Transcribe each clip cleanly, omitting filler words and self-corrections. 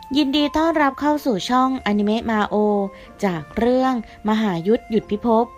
ยินดีต้อนรับเข้าสู่ช่องอนิเมะมาโอจากเรื่องมหายุทธหยุดพิภพ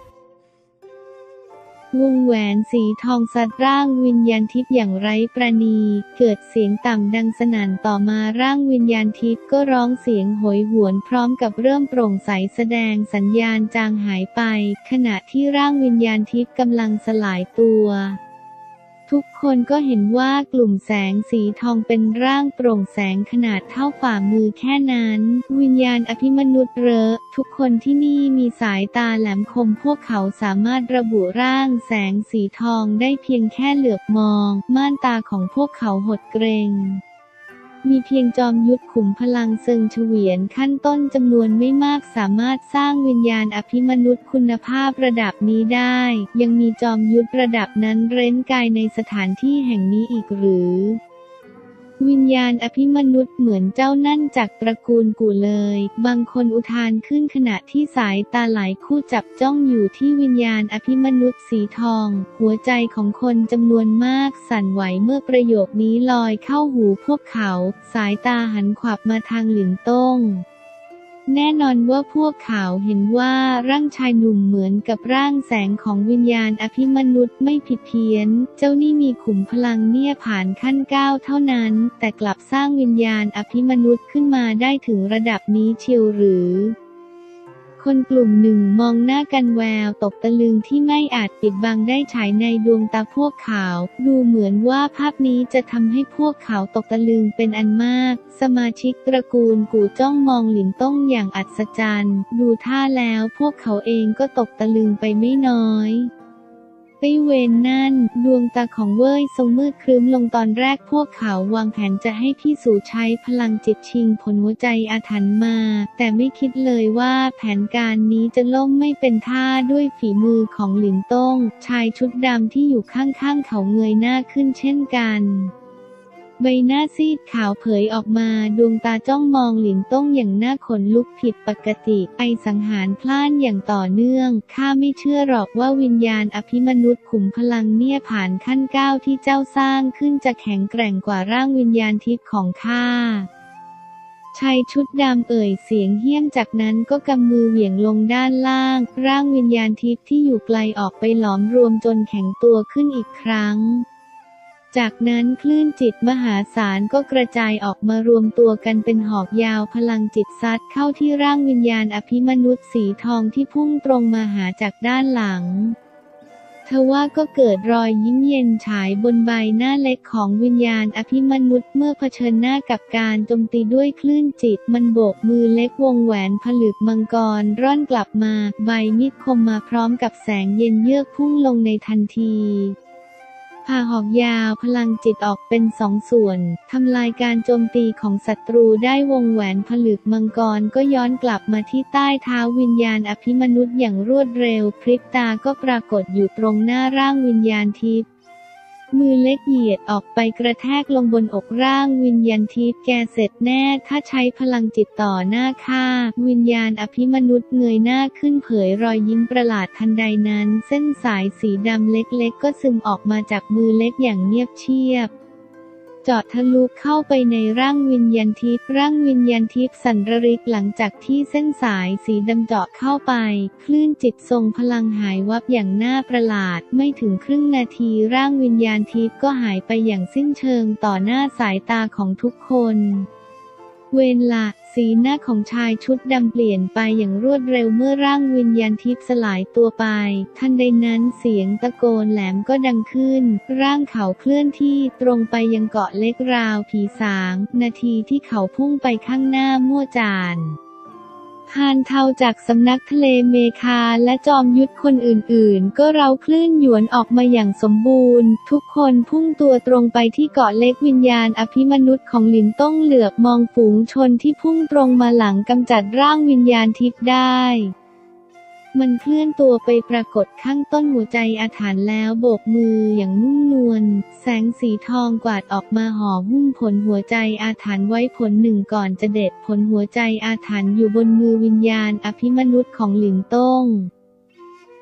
วงแหวนสีทองสัตว์ร่างวิญญาณทิพย์อย่างไร้ประณีเกิดเสียงต่ำดังสนั่นต่อมาร่างวิญญาณทิพย์ก็ร้องเสียงโหยหวนพร้อมกับเริ่มโปร่งใสแสดงสัญญาณจางหายไปขณะที่ร่างวิญญาณทิพย์กำลังสลายตัวทุกคนก็เห็นว่ากลุ่มแสงสีทองเป็นร่างโปร่งแสงขนาดเท่าฝ่ามือแค่นั้นวิญญาณอภิมนุษย์ทุกคนที่นี่มีสายตาแหลมคมพวกเขาสามารถระบุร่างแสงสีทองได้เพียงแค่เหลือบมองม่านตาของพวกเขาหดเกรงมีเพียงจอมยุทธขุมพลังเซิงเฉวียนขั้นต้นจำนวนไม่มากสามารถสร้างวิญญาณอภิมนุษย์คุณภาพระดับนี้ได้ยังมีจอมยุทธระดับนั้นเร้นกายในสถานที่แห่งนี้อีกหรือวิญญาณอภิมนุษย์เหมือนเจ้านั่นจากตระกูลกูเลยบางคนอุทานขึ้นขณะที่สายตาหลายคู่จับจ้องอยู่ที่วิญญาณอภิมนุษย์สีทองหัวใจของคนจำนวนมากสั่นไหวเมื่อประโยคนี้ลอยเข้าหูพวกเขาสายตาหันขวับมาทางหลินต้งแน่นอนว่าพวกเขาเห็นว่าร่างชายหนุ่มเหมือนกับร่างแสงของวิญญาณอภิมนุษย์ไม่ผิดเพี้ยนเจ้านี่มีขุมพลังเนี่ยผ่านขั้น9เท่านั้นแต่กลับสร้างวิญญาณอภิมนุษย์ขึ้นมาได้ถึงระดับนี้เชียวหรือคนกลุ่มหนึ่งมองหน้ากันแววตกตะลึงที่ไม่อาจปิดบังได้ฉายในดวงตาพวกเขาดูเหมือนว่าภาพนี้จะทำให้พวกเขาตกตะลึงเป็นอันมากสมาชิกตระกูลกู่จ้องมองหลินต้งอย่างอัศจรรย์ดูท่าแล้วพวกเขาเองก็ตกตะลึงไปไม่น้อยไต้เวนนั่นดวงตาของเว่ยทรงมืดครึ้มลงตอนแรกพวกเขาวางแผนจะให้พี่สู่ใช้พลังจิตชิงผลหัวใจอาถรรพ์มาแต่ไม่คิดเลยว่าแผนการนี้จะล่มไม่เป็นท่าด้วยฝีมือของหลินต้งชายชุดดำที่อยู่ข้างๆเขาเงยหน้าขึ้นเช่นกันใบหน้าซีดขาวเผยออกมาดวงตาจ้องมองหลินต้งอย่างหน้าขนลุกผิดปกติไอสังหารพล่านอย่างต่อเนื่องข้าไม่เชื่อหรอกว่าวิญญาณอภิมนุษย์ขุมพลังเนี่ยผ่านขั้น9ที่เจ้าสร้างขึ้นจะแข็งแกร่งกว่าร่างวิญญาณทิพย์ของข้าชายชุดดำเอ่ยเสียงเหี้ยมจากนั้นก็กำมือเหวี่ยงลงด้านล่างร่างวิญญาณทิพย์ที่อยู่ไกลออกไปหลอมรวมจนแข็งตัวขึ้นอีกครั้งจากนั้นคลื่นจิตมหาศาลก็กระจายออกมารวมตัวกันเป็นหอกยาวพลังจิตซัดเข้าที่ร่างวิญญาณอภิมนุษย์สีทองที่พุ่งตรงมาหาจากด้านหลังทว่าก็เกิดรอยยิ้มเย็นฉายบนใบหน้าเล็กของวิญญาณอภิมนุษย์เมื่อเผชิญหน้ากับการโจมตีด้วยคลื่นจิตมันโบกมือเล็กวงแหวนผลึกมังกรร่อนกลับมาใบมีดคมมาพร้อมกับแสงเย็นเยือกพุ่งลงในทันทีผ่าหอกยาวพลังจิตออกเป็น2ส่วนทำลายการโจมตีของศัตรูได้วงแหวนผลึกมังกรก็ย้อนกลับมาที่ใต้เท้าวิญญาณอภิมนุษย์อย่างรวดเร็วพริบตาก็ปรากฏอยู่ตรงหน้าร่างวิญญาณทิพย์มือเล็กเหยียดออกไปกระแทกลงบนอกร่างวิญญาณทิพย์แกเสร็จแน่ถ้าใช้พลังจิตต่อหน้าข้าวิญญาณอภิมนุษย์เงยหน้าขึ้นเผยรอยยิ้มประหลาดทันใดนั้นเส้นสายสีดำเล็กๆก็ซึมออกมาจากมือเล็กอย่างเงียบเชียบเจาะทะลุเข้าไปในร่างวิญญาณทิพย์ร่างวิญญาณทิพย์สั่นระริกหลังจากที่เส้นสายสีดำเจาะเข้าไปคลื่นจิตทรงพลังหายวับอย่างน่าประหลาดไม่ถึงครึ่งนาทีร่างวิญญาณทิพย์ก็หายไปอย่างสิ้นเชิงต่อหน้าสายตาของทุกคนเวลาสีหน้าของชายชุดดำเปลี่ยนไปอย่างรวดเร็วเมื่อร่างวิญญาณทิพย์สลายตัวไปทันใดนั้นเสียงตะโกนแหลมก็ดังขึ้นร่างเขาเคลื่อนที่ตรงไปยังเกาะเล็กราวผีสางนาทีที่เขาพุ่งไปข้างหน้ามั่วจานฮานเทาจากสำนักทะเลเมคาและจอมยุทธคนอื่นๆก็เราคลื่นหยวนออกมาอย่างสมบูรณ์ทุกคนพุ่งตัวตรงไปที่เกาะเล็กวิญญาณอภิมนุษย์ของหลินต้งเหลือบมองฝูงชนที่พุ่งตรงมาหลังกำจัดร่างวิญญาณทิพย์ได้มันเคลื่อนตัวไปปรากฏข้างต้นหัวใจอาถรรพ์แล้วโบกมืออย่างนุ่มนวลแสงสีทองกวาดออกมาห่อหุ้มผลหัวใจอาถรรพ์ไว้ผลหนึ่งก่อนจะเด็ดผลหัวใจอาถรรพ์อยู่บนมือวิญญาณอภิมนุษย์ของหลินต้ง ค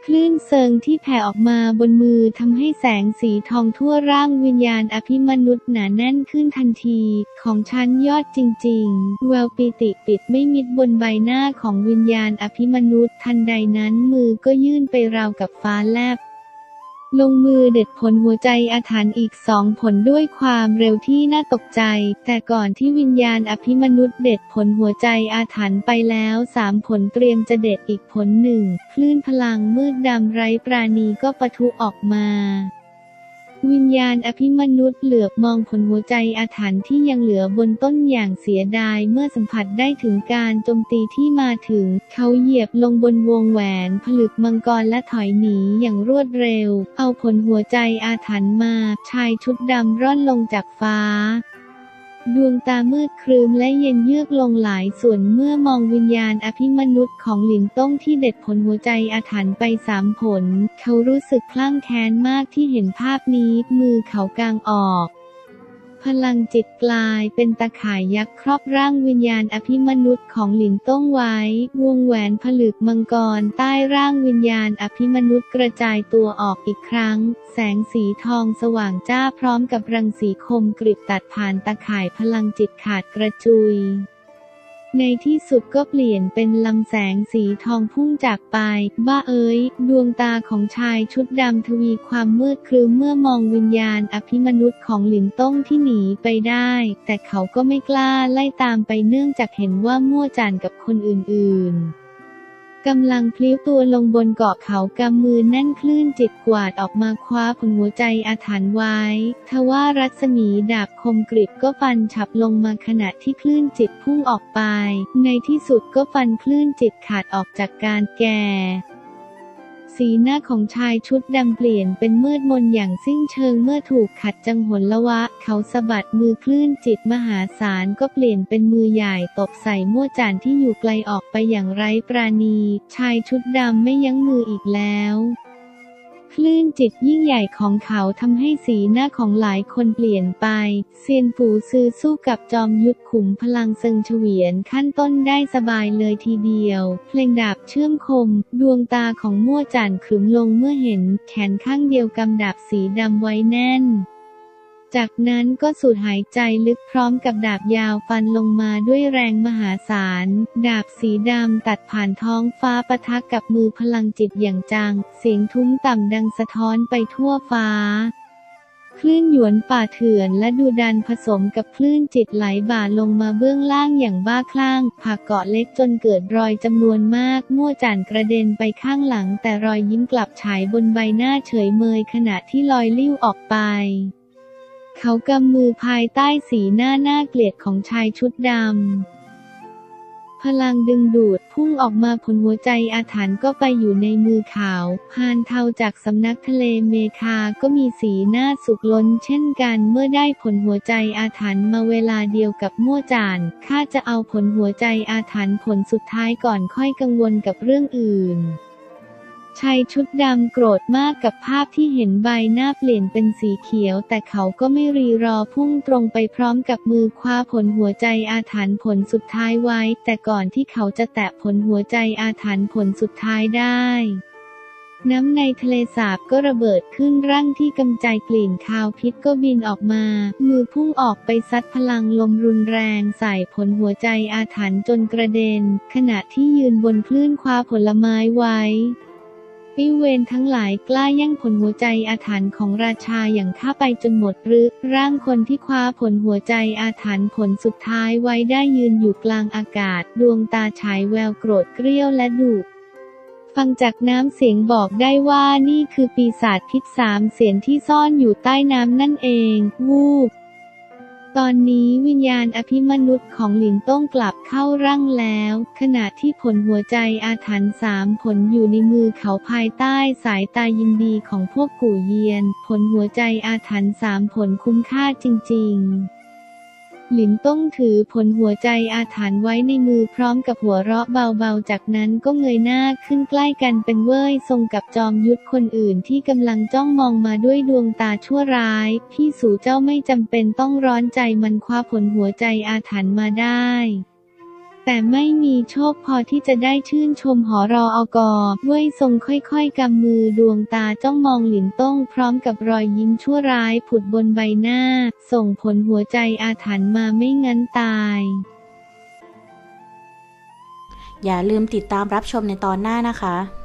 ลื่นเซิงที่แผ่ออกมาบนมือทำให้แสงสีทองทั่วร่างวิญญาณอภิมนุษย์หนาแน่นขึ้นทันทีของฉันยอดจริงๆแววปิติปิดไม่มิดบนใบหน้าของวิญญาณอภิมนุษย์ทันใดนั้นมือก็ยื่นไปราวกับฟ้าแลบลงมือเด็ดผลหัวใจอาถรรพ์อีก2 ผลด้วยความเร็วที่น่าตกใจแต่ก่อนที่วิญญาณอภิมนุษย์เด็ดผลหัวใจอาถรรพ์ไปแล้ว3 ผลเตรียมจะเด็ดอีกผลหนึ่งคลื่นพลังมืดดำไร้ปราณีก็ปะทุออกมาวิญญาณอภิมนุษย์เหลือบมองผลหัวใจอาถรรพ์ที่ยังเหลือบนต้นอย่างเสียดายเมื่อสัมผัสได้ถึงการโจมตีที่มาถึงเขาเหยียบลงบนวงแหวนผลึกมังกรและถอยหนีอย่างรวดเร็วเอาผลหัวใจอาถรรพ์มาชายชุดดำร่อนลงจากฟ้าดวงตามืดครึ้มและเย็นเยือกลงหลายส่วนเมื่อมองวิญญาณอภิมนุษย์ของหลินต้งที่เด็ดผลหัวใจอาถรรพ์ไป3 ผลเขารู้สึกคลั่งแค้นมากที่เห็นภาพนี้มือเขากางออกพลังจิตกลายเป็นตะข่ายยักษ์ครอบร่างวิญญาณอภิมนุษย์ของหลินต้งไว้วงแหวนผลึกมังกรใต้ร่างวิญญาณอภิมนุษย์กระจายตัวออกอีกครั้งแสงสีทองสว่างจ้าพร้อมกับรังสีคมกริบตัดผ่านตะข่ายพลังจิตขาดกระจุยในที่สุดก็เปลี่ยนเป็นลำแสงสีทองพุ่งจากไปบ้าเอ๋ยดวงตาของชายชุดดำทวีความมืดครึ้มเมื่อมองวิญญาณอภิมนุษย์ของหลินต้งที่หนีไปได้แต่เขาก็ไม่กล้าไล่ตามไปเนื่องจากเห็นว่ามั่วจานกับคนอื่นๆกำลังพลิ้วตัวลงบนเกาะเขากำมือแน่นคลื่นจิตกวาดออกมาคว้าผลหัวใจอาถรรพ์ไว้ทว่ารัศมีดาบคมกริบก็ฟันฉับลงมาขณะที่คลื่นจิตพุ่งออกไปในที่สุดก็ฟันคลื่นจิตขาดออกจากการแก่สีหน้าของชายชุดดำเปลี่ยนเป็นมืดมนอย่างสิ้นเชิงเมื่อถูกขัดจังหนละวะเขาสะบัดมือคลื่นจิตมหาศาลก็เปลี่ยนเป็นมือใหญ่ตบใส่มั่วจานที่อยู่ไกลออกไปอย่างไร้ปราณีชายชุดดำไม่ยั้งมืออีกแล้วคลื่นจิตยิ่งใหญ่ของเขาทำให้สีหน้าของหลายคนเปลี่ยนไปเซียนฝูซือสู้กับจอมยุทธขุมพลังเซิงเฉวียนขั้นต้นได้สบายเลยทีเดียวเพลงดาบเชื่อมคมดวงตาของมั่วจ่านขรึมลงเมื่อเห็นแขนข้างเดียวกำดาบสีดำไว้แน่นจากนั้นก็สูดหายใจลึกพร้อมกับดาบยาวฟันลงมาด้วยแรงมหาศาลดาบสีดำตัดผ่านท้องฟ้าปะทะกับมือพลังจิตอย่างจังเสียงทุ้มต่ำดังสะท้อนไปทั่วฟ้าคลื่นหยวนป่าเถื่อนและดูดันผสมกับคลื่นจิตไหลบ่าลงมาเบื้องล่างอย่างบ้าคลั่งผากเกาะเล็กจนเกิดรอยจำนวนมากมั่วจ่านกระเด็นไปข้างหลังแต่รอยยิ้มกลับฉายบนใบหน้าเฉยเมยขณะที่ลอยลิ้วออกไปเขากำมือภายใต้สีหน้าน่าเกลียดของชายชุดดำพลังดึงดูดพุ่งออกมาผลหัวใจอาถรรพ์ก็ไปอยู่ในมือเขาพานเทาจากสำนักทะเลเมคาก็มีสีหน้าสุขล้นเช่นกันเมื่อได้ผลหัวใจอาถรรพ์มาเวลาเดียวกับมั่วจานข้าจะเอาผลหัวใจอาถรรพ์ผลสุดท้ายก่อนค่อยกังวลกับเรื่องอื่นชายชุดดำโกรธมากกับภาพที่เห็นใบหน้าเปลี่ยนเป็นสีเขียวแต่เขาก็ไม่รีรอพุ่งตรงไปพร้อมกับมือคว้าผลหัวใจอาถรรพ์ผลสุดท้ายไว้แต่ก่อนที่เขาจะแตะผลหัวใจอาถรรพ์ผลสุดท้ายได้น้ำในทะเลสาบก็ระเบิดขึ้นร่างที่กำจัดกลิ่นคาวพิษก็บินออกมามือพุ่งออกไปซัดพลังลมรุนแรงใส่ผลหัวใจอาถรรพ์จนกระเด็นขณะที่ยืนบนคลื่นคว้าผลไม้ไว้วิเวณทั้งหลายกล้าแย่งผลหัวใจอาถรรพ์ของราชาอย่างข้าไปจนหมดร่างคนที่คว้าผลหัวใจอาถรรพ์ผลสุดท้ายไว้ได้ยืนอยู่กลางอากาศดวงตาฉายแววโกรธเกรี้ยวและดุฟังจากน้ำเสียงบอกได้ว่านี่คือปีศาจพิษ3 เสียนที่ซ่อนอยู่ใต้น้ำนั่นเองวูบตอนนี้วิญญาณอภิมนุษย์ของหลินต้งกลับเข้าร่างแล้วขณะที่ผลหัวใจอาถรรพ์3 ผลอยู่ในมือเขาภายใต้สายตายินดีของพวกกู่เยียนผลหัวใจอาถรรพ์3 ผลคุ้มค่าจริงๆหลินต้งถือผลหัวใจอาถรรพ์ไว้ในมือพร้อมกับหัวเราะเบาๆจากนั้นก็เงยหน้าขึ้นใกล้กันเป็นเว่ยทรงกับจอมยุทธคนอื่นที่กำลังจ้องมองมาด้วยดวงตาชั่วร้ายพี่สู่เจ้าไม่จำเป็นต้องร้อนใจมันคว้าผลหัวใจอาถรรพ์มาได้ แแต่ไม่มีโชคพอที่จะได้ชื่นชมหรอกเว่ยทรงค่อยๆกำมือดวงตาจ้องมองหลินต้งพร้อมกับรอยยิ้มชั่วร้ายผุดบนใบหน้าส่งผลหัวใจอาถรรพ์มาไม่งั้นตายอย่าลืมติดตามรับชมในตอนหน้านะคะ